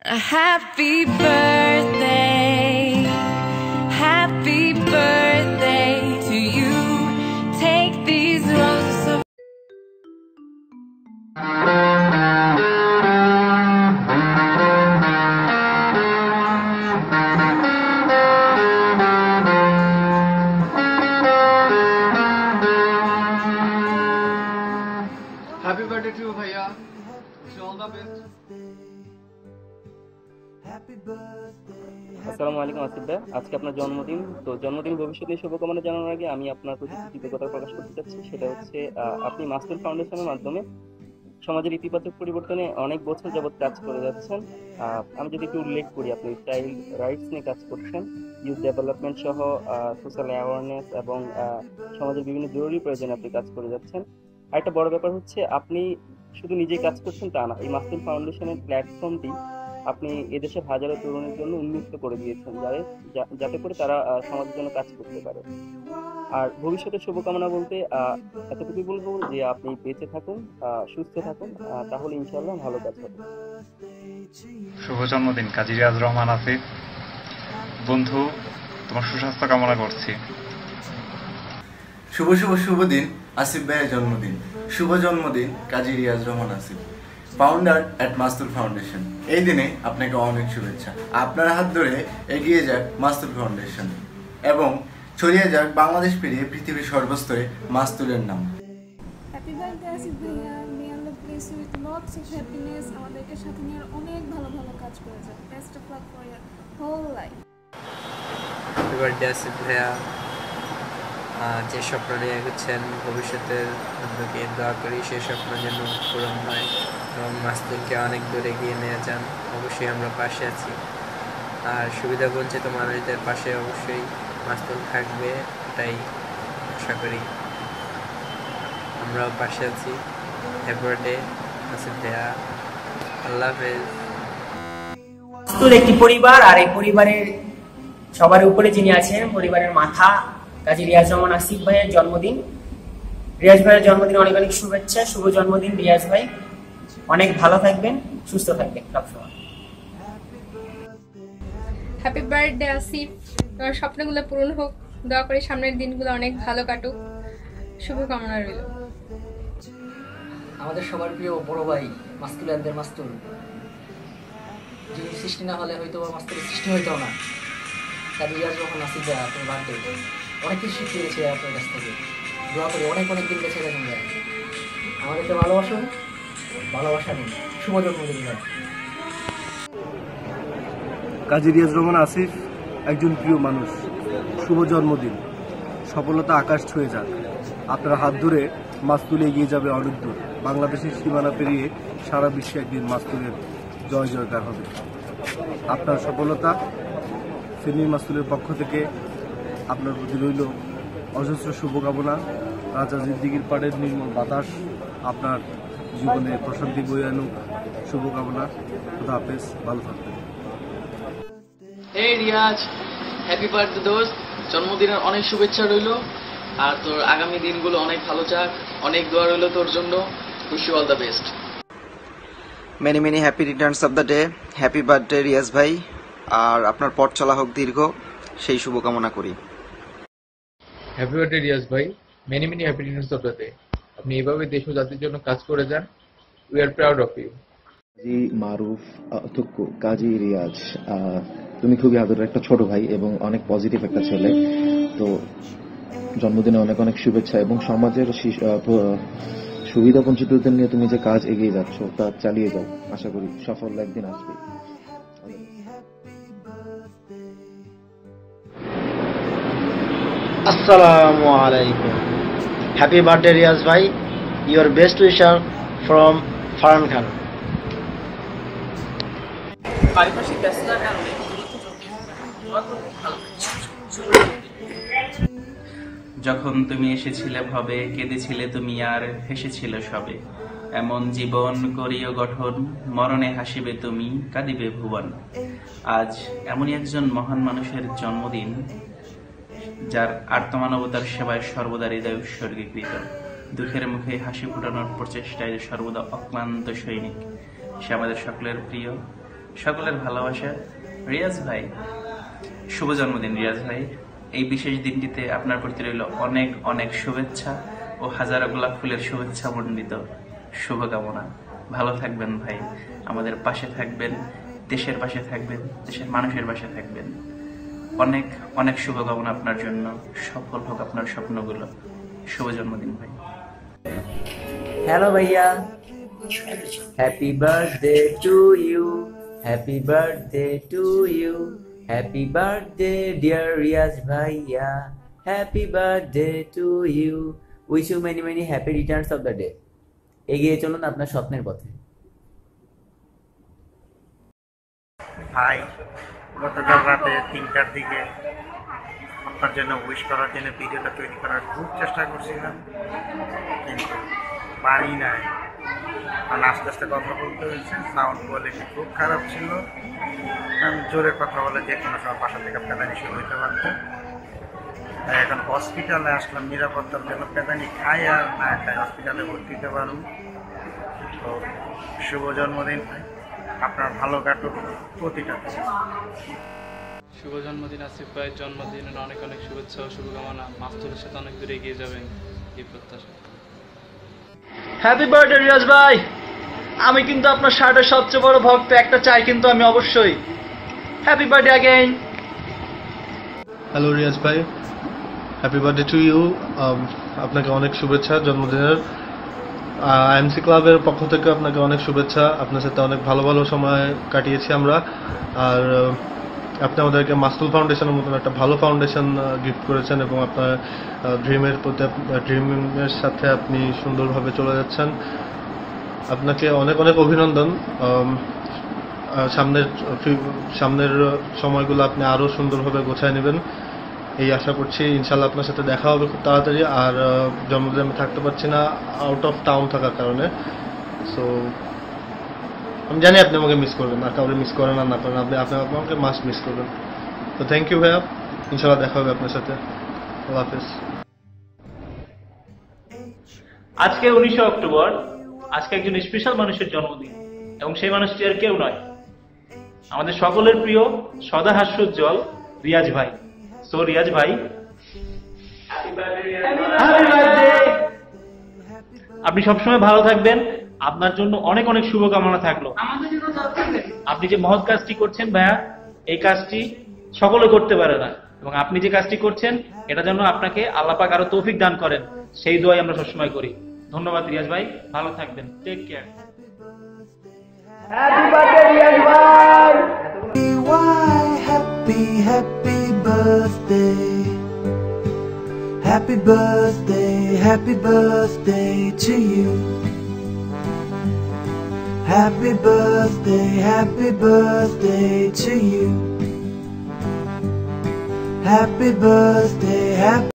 Happy birthday to you. Take these roses of Happy birthday to you, bhaiya. Wish you all the best. আসসালামু আলাইকুম আসিফ ভাই, আজকে আপনার জন্মদিন। তো জন্মদিন ভবিষ্যতে শুভকামনা জানানোর আগে আমি আপনার প্রতি কৃতজ্ঞতা প্রকাশ করতে চাচ্ছি। সেটা হচ্ছে আপনি মাস্তুল ফাউন্ডেশনের মাধ্যমে সমাজের ইতিবাচক পরিবর্তনে অনেক বছর যাবৎ কাজ করে যাচ্ছেন। আমি যদি একটু উল্লেখ করি, আপনি চাইল্ড রাইটস নিয়ে কাজ করছেন, ইউথ ডেভেলপমেন্ট সহ সোশ্যাল অ্যাওয়ারনেস এবং সমাজের বিভিন্ন জরুরি প্রয়োজনে আপনি কাজ করে যাচ্ছেন। আরেকটা বড় ব্যাপার হচ্ছে আপনি শুধু নিজেই কাজ করছেন তা না, এই মাস্তুল ফাউন্ডেশনের প্ল্যাটফর্মটি আপনি এদেশের হাজারো তরুণের জন্য উন্মুক্ত করে দিয়েছেন, যাতে করে তারা সমাজের জন্য কাজ করতে পারে। আর ভবিষ্যতের শুভকামনা বলতে এতটুকুই বলবো যে আপনি বেঁচে থাকুন, সুস্থ থাকুন, তাহলে ইনশাআল্লাহ ভালো কাজ হবে। শুভ জন্মদিন কাজী রিয়াজ রহমান আসিফ। বন্ধু, তোমার সুস্বাস্থ্য কামনা করছি। শুভ দিন আসিফ ভাইয়ের জন্মদিন। শুভ জন্মদিন Kazi Riaz Rahman Asif, founder at Mastul foundation. এই দিনে আপনাকে অনেক শুভেচ্ছা। আপনার হাত ধরে এগিয়ে যাক মাস্তুল ফাউন্ডেশন এবং ছড়িয়ে যাক বাংলাদেশ পেরিয়ে পৃথিবীর সর্বস্তরে মাস্তুলের নাম। হ্যাপি বার্থডে আসিফ ভাইয়া, may Allah bless you with lots of happiness. আমাদেরকে সাথে নিয়ে অনেক ভালো ভালো কাজ করে যান। Best of luck for your whole life. Happy birthday Asif ভাইয়া, যে স্বপ্ন নিয়ে এগোচ্ছেন ভবিষ্যতের আপনাকে দোয়া করি সেই স্বপ্ন যেন পূরণ হয় এবং মাস্তুলকে অনেক দূরে এগিয়ে নিয়ে যান। অবশ্যই আমরা পাশে আছি, আর সুবিধা বঞ্চিত মানুষদের পাশে অবশ্যই মাস্তুল থাকবে, এটাই আশা করি। আমরাও পাশে আছি। হ্যাপি বার্থডে আসিফ ভাইয়া, আল্লাহ হাফেজ। মাস্তুল একটি পরিবার, আর এই পরিবারের সবার উপরে যিনি আছেন, পরিবারের মাথা কাজী রিয়াজ রহমান আসিফ ভাইয়ের জন্মদিন। রিয়াজ ভাইয়ের জন্মদিন অনেক অনেক শুভেচ্ছা। শুভ জন্মদিন রিয়াজ ভাই, অনেক ভালো থাকবেন, সুস্থ থাকবেন সবসময়। হ্যাপি বার্থডে আসিফ, তোমার স্বপ্নগুলো পূরণ হোক, দোয়া করি সামনের দিনগুলো অনেক ভালো কাটুক, শুভকামনা রইল। আমাদের সবার প্রিয় বড় ভাই মাস্তুলিয়ানদের মাস্তুল, যিনি সৃষ্টি না হলে হয়তো মাস্তুলের সৃষ্টি হইতো না। কাজী রিয়াজ রহমান আসিফ ভাইয়া, তোমার বার্থডে অনেক কিছু শিখিয়েছে আপনার কাছ থেকে। দোয়া করি অনেক দিন বেঁচে থাকুন ভাই, আমাদেরকে ভালোবাসুন, ভালোবাসা নিন। শুভ জন্মদিন ভাই। কাজী রিয়াজ রহমান আসিফ একজন প্রিয় মানুষ, শুভ জন্মদিন। সফলতা আকাশ ছুঁয়ে যাক, আপনার হাত ধরে মাস্তুল এগিয়ে যাবে অনেক দূর। বাংলাদেশের সীমানা পেরিয়ে সারা বিশ্বে একদিন মাস্তুলের জয় জয়কার হবে। আপনার সফলতা ফেনী মাস্তুলের পক্ষ থেকে আপনার প্রতি রইল অজস্র শুভকামনা। রাজা জিন্দিগির পাড়ের নির্মল বাতাস আপনার জীবনে প্রশান্তি বয়ে আনুক, শুভকামনা। খুদা হাফেজ, ভালো থাকবেন। হে রিয়াজ, হ্যাপি বার্থডে দোস্ত। জন্মদিনের অনেক শুভেচ্ছা রইল, আর তোর আগামী দিনগুলো অনেক ভালো যাক। অনেক দোয়া রইল তোর জন্য। Wish you all the best. Many happy returns of the day. Happy birthday Riaz ভাই, আর আপনার পথ চলা হোক দীর্ঘ, সেই শুভকামনা করি। হ্যাপি বার্থডে রিয়াজ ভাই, many happy returns of the day. আপনি এভাবে দেশ ও জাতির জন্য কাজ করে যান। We are proud of you. Kazi Maruf Kazi Riaz, তুমি খুবই আদরের একটা ছোট ভাই এবং অনেক পজিটিভ একটা ছেলে। তো জন্মদিনে অনেক শুভেচ্ছা, এবং সমাজের সুবিধা বঞ্চিতদের নিয়ে তুমি যে কাজ এগিয়ে যাচ্ছ তা চালিয়ে যাও। আশা করি সফল একদিন আসবে। আসসালামু আলাইকুম। হ্যাপি বার্থডে রিয়াজ ভাই, your best wisher from Farhan Khan. যখন তুমি এসেছিলে ভবে, কেঁদেছিলে তুমি আর হেসেছিল সবে। এমন জীবন করিও গঠন, মরণে হাসিবে তুমি, কাঁদিবে ভুবন। আজ এমনই একজন মহান মানুষের জন্মদিন, যার আর্তমানবতার সেবায় সর্বদা হৃদয় উৎসর্গীকৃত। দুঃখের মুখে হাসি ফোটানোর প্রচেষ্টায় সর্বদা অক্লান্ত সৈনিক। সে আমাদের সকলের প্রিয় সকলের ভালোবাসা। রিয়াজ ভাই, শুভ জন্মদিন রিয়াজ ভাই। এই বিশেষ দিনটিতে আপনার প্রতি রইল অনেক অনেক শুভেচ্ছা ও হাজারো গোলাপ ফুলের শুভেচ্ছা মণ্ডিত শুভকামনা। ভালো থাকবেন ভাই, আমাদের পাশে থাকবেন, দেশের পাশে থাকবেন, দেশের মানুষের পাশে থাকবেন। অনেক অনেক শুভকামনা আপনার জন্য, সফল হোক আপনার স্বপ্নগুলো। শুভ জন্মদিন ভাই। হ্যালো ভাইয়া, happy birthday to you, happy birthday to you, happy birthday dear Riaz ভাইয়া, happy birthday to you, wish you many many happy returns of the day. এগিয়ে চলুন আপনার স্বপ্নের পথে। ভাই, গতকাল রাতে 3টার দিকে আপনার জন্য উইশ করার জন্য ভিডিওটা তৈরি করার খুব চেষ্টা করছিলাম, কিন্তু পারি নাই, কারণ আস্তে আস্তে কথা বলতে হয়েছে। সাউন্ড কোয়ালিটি খুব খারাপ ছিল, আমি জোরে কথা বলে যে কোনো সময় বাসা থেকে পেদানি শুরু হইতে পারতো। তাই এখন হসপিটালে আসলাম নিরাপত্তার জন্য, পেদানি খাই আর না খাই হসপিটালে ভর্তি দিতে পারুন। তো শুভ জন্মদিন ভাই, আপনার ভালো কাটুক প্রতিটা। শুভ জন্মদিন আসিফ ভাইয়ের জন্মদিনের অনেক অনেক শুভেচ্ছা ও শুভকামনা। মাস্তুলের সাথে অনেক দূরে এগিয়ে যাবেন এই প্রত্যাশা। হ্যাপি বার্থডে রিয়াজ ভাই, আমি কিন্তু আপনার শার্টের সবচেয়ে বড় ভক্ত, একটা চাই কিন্তু আমি অবশ্যই। Happy birthday again. Hello Riaz ভাই, হ্যাপি বার্থডে টু ইউ। আপনাকে অনেক শুভেচ্ছা জন্মদিনের। আইএমসি ক্লাবের পক্ষ থেকে আপনাকে অনেক শুভেচ্ছা। আপনার সাথে অনেক ভালো ভালো সময় কাটিয়েছি আমরা। আর আপনি আমাদেরকে মাস্তুল ফাউন্ডেশনের মতন একটা ভালো ফাউন্ডেশন গিফট করেছেন এবং আপনার ড্রিমের সাথে আপনি সুন্দরভাবে চলে যাচ্ছেন। আপনাকে অনেক অনেক অভিনন্দন। সামনের সময়গুলো আপনি আরও সুন্দরভাবে গোছায় নেবেন এই আশা করছি। ইনশাল্লাহ আপনার সাথে দেখা হবে খুব তাড়াতাড়ি। আর জন্মদিনে আমি থাকতে পারছি না আউট অফ টাউন থাকার কারণে। সো আমি জানি আপনি আমাকে মিস করবেন, আর কাউকে মিস করেন আর না করেন, আপনি আমাকে মাস্ট মিস করবেন। তো থ্যাংক ইউ ভাইয়া, ইনশাল্লাহ দেখা হবে আপনার সাথে। আল্লাহ হাফেজ। আজকে 19 অক্টোবর, আজকে একজন স্পেশাল মানুষের জন্মদিন, এবং সেই মানুষটি আর কেউ নয়, আমাদের সকলের প্রিয় সদা হাস্যোজ্জ্বল রিয়াজ ভাই। সো রিয়াজ ভাই, আপনি সবসময় ভালো থাকবেন, আপনার জন্য অনেক অনেক শুভকামনা থাকলো। আপনি যে মহৎ কাজটি করছেন ভাইয়া, এই কাজটি সকলে করতে পারে না, এবং আপনি যে কাজটি করছেন এটা যেন আপনাকে আল্লাহ পাক আরো তৌফিক দান করেন, সেই দোয়াই আমরা সবসময় করি। ধন্যবাদ রিয়াজ ভাই, ভালো থাকবেন, take care. Happy birthday Riaz ভাই। Happy, happy birthday. Happy birthday, happy birthday to you. Happy birthday to you. Happy birthday, happy